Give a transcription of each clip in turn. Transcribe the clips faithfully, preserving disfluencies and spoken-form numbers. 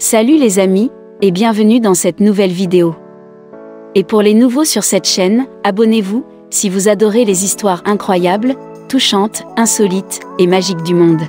Salut les amis, et bienvenue dans cette nouvelle vidéo. Et pour les nouveaux sur cette chaîne, abonnez-vous, si vous adorez les histoires incroyables, touchantes, insolites et magiques du monde.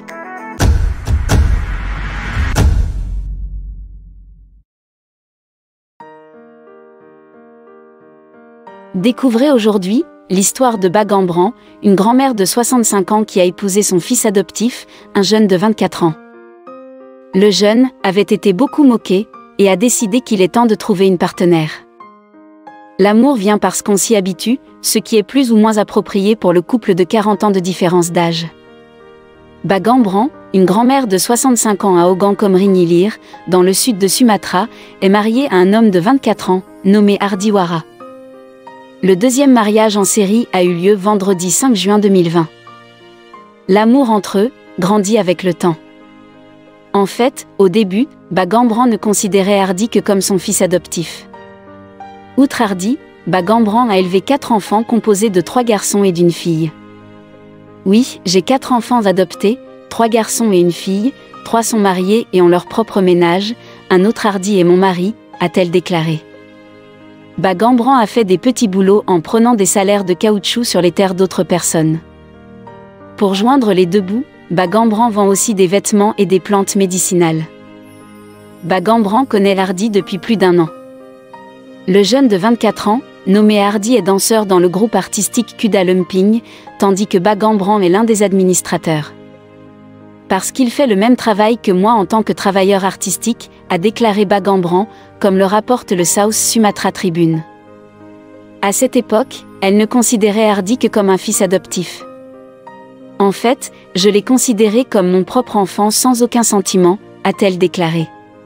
Découvrez aujourd'hui l'histoire de Bagambran, une grand-mère de soixante-cinq ans qui a épousé son fils adoptif, un jeune de vingt-quatre ans. Le jeune avait été beaucoup moqué et a décidé qu'il est temps de trouver une partenaire. L'amour vient parce qu'on s'y habitue, ce qui est plus ou moins approprié pour le couple de quarante ans de différence d'âge. Bagambran, une grand-mère de soixante-cinq ans à Ogan Komering Ilir, dans le sud de Sumatra, est mariée à un homme de vingt-quatre ans, nommé Ardiwara. Le deuxième mariage en série a eu lieu vendredi cinq juin deux mille vingt. L'amour entre eux grandit avec le temps. En fait, au début, Bagambran ne considérait Ardi que comme son fils adoptif. Outre Ardi, Bagambran a élevé quatre enfants composés de trois garçons et d'une fille. Oui, j'ai quatre enfants adoptés, trois garçons et une fille, trois sont mariés et ont leur propre ménage, un autre Ardi est mon mari, a-t-elle déclaré. Bagambran a fait des petits boulots en prenant des salaires de caoutchouc sur les terres d'autres personnes. Pour joindre les deux bouts, Bagambran vend aussi des vêtements et des plantes médicinales. Bagambran connaît Ardi depuis plus d'un an. Le jeune de vingt-quatre ans, nommé Ardi, est danseur dans le groupe artistique Kuda Lumping, tandis que Bagambran est l'un des administrateurs. Parce qu'il fait le même travail que moi en tant que travailleur artistique, a déclaré Bagambran, comme le rapporte le South Sumatra Tribune. À cette époque, elle ne considérait Ardi que comme un fils adoptif. En fait, je l'ai considéré comme mon propre enfant sans aucun sentiment, a-t-elle déclaré.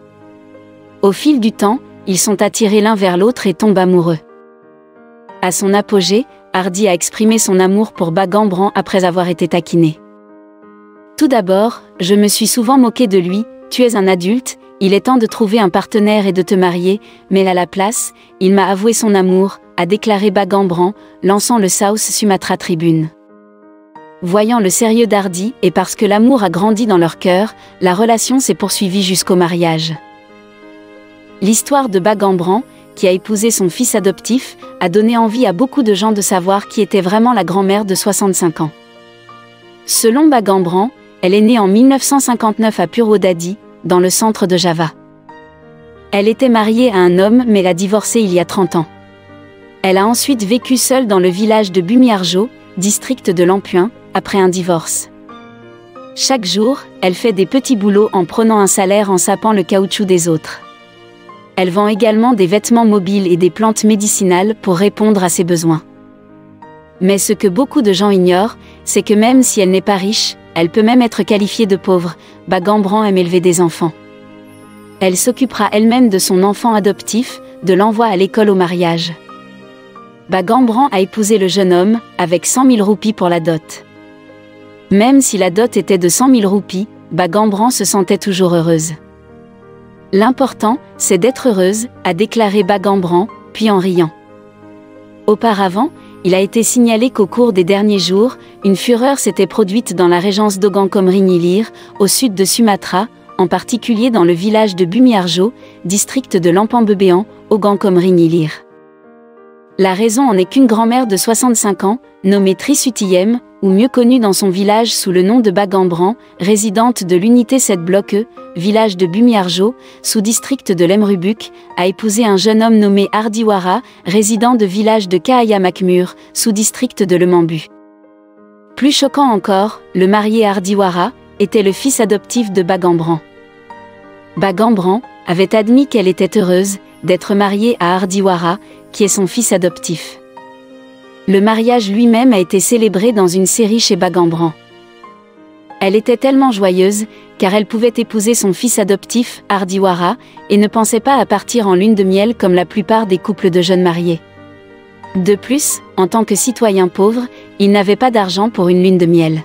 Au fil du temps, ils sont attirés l'un vers l'autre et tombent amoureux. À son apogée, Ardi a exprimé son amour pour Bagambran après avoir été taquiné. Tout d'abord, je me suis souvent moqué de lui, tu es un adulte, il est temps de trouver un partenaire et de te marier, mais à la place, il m'a avoué son amour, a déclaré Bagambran, lançant le South Sumatra Tribune. Voyant le sérieux d'Ardi et parce que l'amour a grandi dans leur cœur, la relation s'est poursuivie jusqu'au mariage. L'histoire de Bagambran, qui a épousé son fils adoptif, a donné envie à beaucoup de gens de savoir qui était vraiment la grand-mère de soixante-cinq ans. Selon Bagambran, elle est née en mille neuf cent cinquante-neuf à Purwodadi, dans le centre de Java. Elle était mariée à un homme mais l'a divorcé il y a trente ans. Elle a ensuite vécu seule dans le village de Bumiarjo, district de Lampuin, après un divorce. Chaque jour, elle fait des petits boulots en prenant un salaire en sapant le caoutchouc des autres. Elle vend également des vêtements mobiles et des plantes médicinales pour répondre à ses besoins. Mais ce que beaucoup de gens ignorent, c'est que même si elle n'est pas riche, elle peut même être qualifiée de pauvre. Bagambran aime élever des enfants. Elle s'occupera elle-même de son enfant adoptif, de l'envoi à l'école au mariage. Bagambran a épousé le jeune homme, avec cent mille roupies pour la dot. Même si la dot était de cent mille roupies, Bagambran se sentait toujours heureuse. L'important, c'est d'être heureuse, a déclaré Bagambran, puis en riant. Auparavant, il a été signalé qu'au cours des derniers jours, une fureur s'était produite dans la régence d'Ogan Komering Ilir, au sud de Sumatra, en particulier dans le village de Bumiarjo, district de Lampambebéan, Ogan Komering Ilir. La raison en est qu'une grand-mère de soixante-cinq ans, nommée Trisutiyem, ou mieux connue dans son village sous le nom de Bagambran, résidente de l'unité sept bloc E, village de Bumiarjo, sous-district de l'Emrubuk, a épousé un jeune homme nommé Ardiwara, résident de village de Kahayamakmur, sous-district de Lemambu. Plus choquant encore, le marié Ardiwara était le fils adoptif de Bagambran. Bagambran avait admis qu'elle était heureuse d'être mariée à Ardiwara, qui est son fils adoptif. Le mariage lui-même a été célébré dans une série chez Bagambran. Elle était tellement joyeuse, car elle pouvait épouser son fils adoptif, Ardiwara, et ne pensait pas à partir en lune de miel comme la plupart des couples de jeunes mariés. De plus, en tant que citoyen pauvre, il n'avait pas d'argent pour une lune de miel.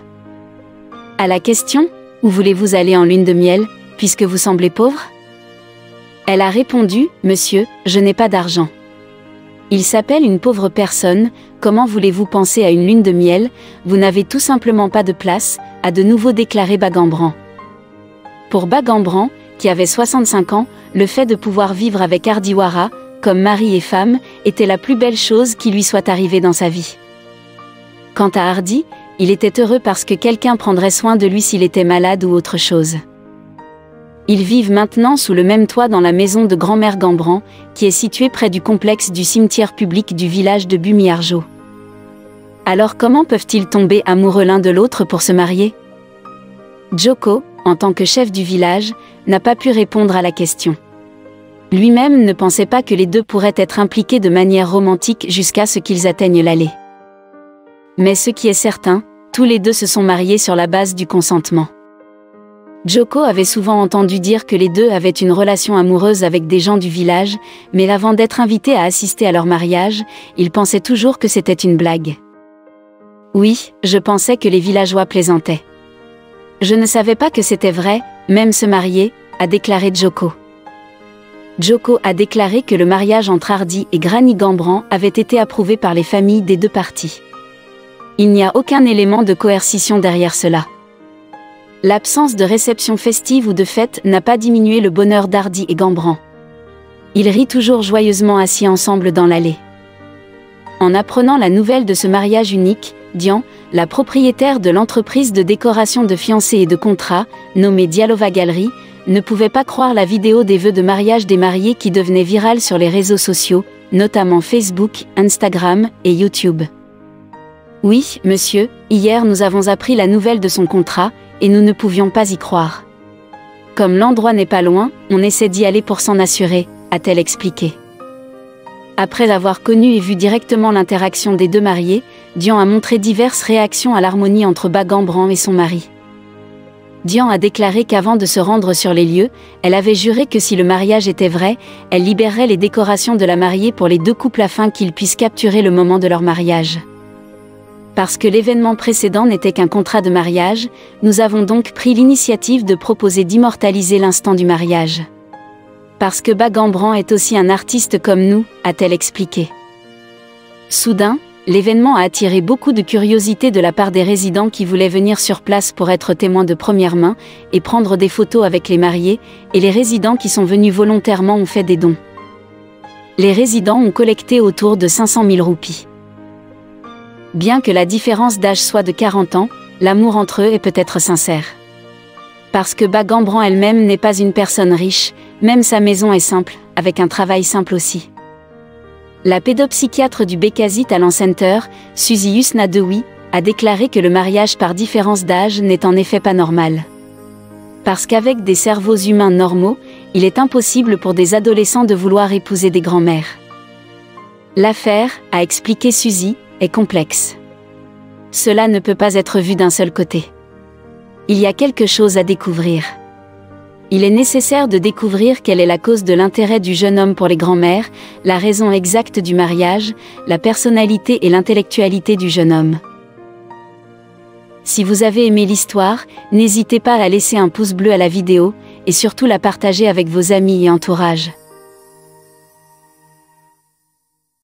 À la question « Où voulez-vous aller en lune de miel, puisque vous semblez pauvre ?» Elle a répondu « Monsieur, je n'ai pas d'argent. » Il s'appelle une pauvre personne, comment voulez-vous penser à une lune de miel, vous n'avez tout simplement pas de place, a de nouveau déclaré Bagambran. Pour Bagambran, qui avait soixante-cinq ans, le fait de pouvoir vivre avec Hardiwara, comme mari et femme, était la plus belle chose qui lui soit arrivée dans sa vie. Quant à Hardy, il était heureux parce que quelqu'un prendrait soin de lui s'il était malade ou autre chose. Ils vivent maintenant sous le même toit dans la maison de grand-mère Gambran, qui est située près du complexe du cimetière public du village de Bumiarjo. Alors comment peuvent-ils tomber amoureux l'un de l'autre pour se marier? Joko, en tant que chef du village, n'a pas pu répondre à la question. Lui-même ne pensait pas que les deux pourraient être impliqués de manière romantique jusqu'à ce qu'ils atteignent l'allée. Mais ce qui est certain, tous les deux se sont mariés sur la base du consentement. Joko avait souvent entendu dire que les deux avaient une relation amoureuse avec des gens du village, mais avant d'être invité à assister à leur mariage, il pensait toujours que c'était une blague. Oui, je pensais que les villageois plaisantaient. Je ne savais pas que c'était vrai, même se marier, a déclaré Joko. Joko a déclaré que le mariage entre Hardy et Granny Gambran avait été approuvé par les familles des deux parties. Il n'y a aucun élément de coercition derrière cela. L'absence de réception festive ou de fête n'a pas diminué le bonheur d'Hardy et Gambran. Ils rient toujours joyeusement assis ensemble dans l'allée. En apprenant la nouvelle de ce mariage unique, Dian, la propriétaire de l'entreprise de décoration de fiançailles et de contrats, nommée Dialova Gallery, ne pouvait pas croire la vidéo des vœux de mariage des mariés qui devenait virale sur les réseaux sociaux, notamment Facebook, Instagram et YouTube. Oui, monsieur, hier nous avons appris la nouvelle de son contrat, et nous ne pouvions pas y croire. Comme l'endroit n'est pas loin, on essaie d'y aller pour s'en assurer, a-t-elle expliqué. Après avoir connu et vu directement l'interaction des deux mariés, Dian a montré diverses réactions à l'harmonie entre Bagambran et son mari. Dian a déclaré qu'avant de se rendre sur les lieux, elle avait juré que si le mariage était vrai, elle libérerait les décorations de la mariée pour les deux couples afin qu'ils puissent capturer le moment de leur mariage. Parce que l'événement précédent n'était qu'un contrat de mariage, nous avons donc pris l'initiative de proposer d'immortaliser l'instant du mariage. Parce que Bagambran est aussi un artiste comme nous, a-t-elle expliqué. Soudain, l'événement a attiré beaucoup de curiosité de la part des résidents qui voulaient venir sur place pour être témoins de première main et prendre des photos avec les mariés, et les résidents qui sont venus volontairement ont fait des dons. Les résidents ont collecté autour de cinq cent mille roupies. Bien que la différence d'âge soit de quarante ans, l'amour entre eux est peut-être sincère. Parce que Bagambran elle-même n'est pas une personne riche, même sa maison est simple, avec un travail simple aussi. La pédopsychiatre du Bekasi Talent Center, Suzy Husna Dewi, a déclaré que le mariage par différence d'âge n'est en effet pas normal. Parce qu'avec des cerveaux humains normaux, il est impossible pour des adolescents de vouloir épouser des grands-mères. L'affaire, a expliqué Suzy, est complexe. Cela ne peut pas être vu d'un seul côté. Il y a quelque chose à découvrir. Il est nécessaire de découvrir quelle est la cause de l'intérêt du jeune homme pour les grands-mères, la raison exacte du mariage, la personnalité et l'intellectualité du jeune homme. Si vous avez aimé l'histoire, n'hésitez pas à laisser un pouce bleu à la vidéo, et surtout la partager avec vos amis et entourage.